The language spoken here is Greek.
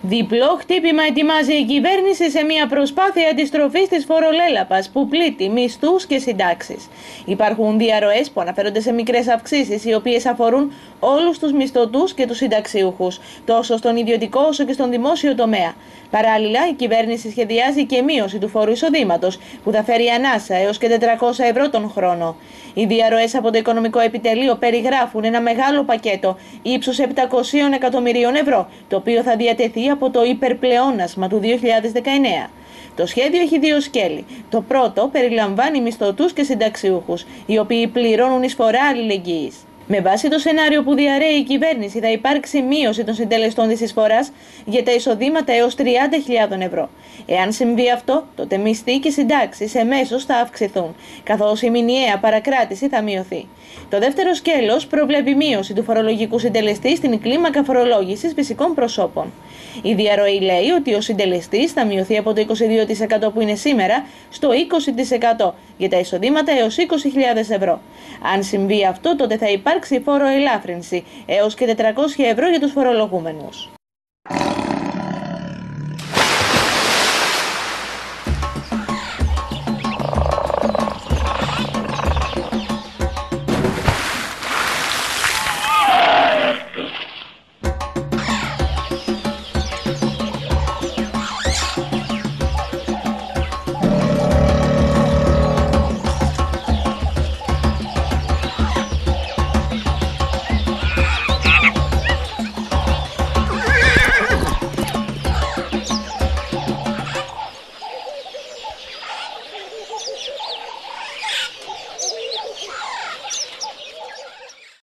Διπλό χτύπημα ετοιμάζει η κυβέρνηση σε μια προσπάθεια αντιστροφής της φορολέλαπας που πλήττει μισθούς και συντάξεις. Υπάρχουν διαρροές που αναφέρονται σε μικρές αυξήσεις, οι οποίες αφορούν όλους τους μισθωτούς και τους συνταξιούχους, τόσο στον ιδιωτικό όσο και στον δημόσιο τομέα. Παράλληλα, η κυβέρνηση σχεδιάζει και μείωση του φόρου εισοδήματος, που θα φέρει ανάσα έως και 400 ευρώ τον χρόνο. Οι διαρροές από το Οικονομικό Επιτελείο περιγράφουν ένα μεγάλο πακέτο ύψους 700 εκατομμυρίων ευρώ, το οποίο θα διατεθεί από το υπερπλεόνασμα του 2019. Το σχέδιο έχει δύο σκέλη. Το πρώτο περιλαμβάνει μισθωτούς και συνταξιούχους, οι οποίοι πληρώνουν εισφορά αλληλεγγύης. Με βάση το σενάριο που διαρρέει η κυβέρνηση, θα υπάρξει μείωση των συντελεστών της εισφοράς για τα εισοδήματα έως 30.000 ευρώ. Εάν συμβεί αυτό, τότε μισθοί και συντάξεις εμέσως θα αυξηθούν, καθώς η μηνιαία παρακράτηση θα μειωθεί. Το δεύτερο σκέλος προβλέπει μείωση του φορολογικού συντελεστή στην κλίμακα φορολόγησης φυσικών προσώπων. Η διαρροή λέει ότι ο συντελεστής θα μειωθεί από το 22% που είναι σήμερα στο 20% για τα εισοδήματα έως 20.000 ευρώ. Αν συμβεί αυτό, τότε θα υπάρξει φόρο ελάφρυνση έως και 400 ευρώ για τους φορολογούμενους.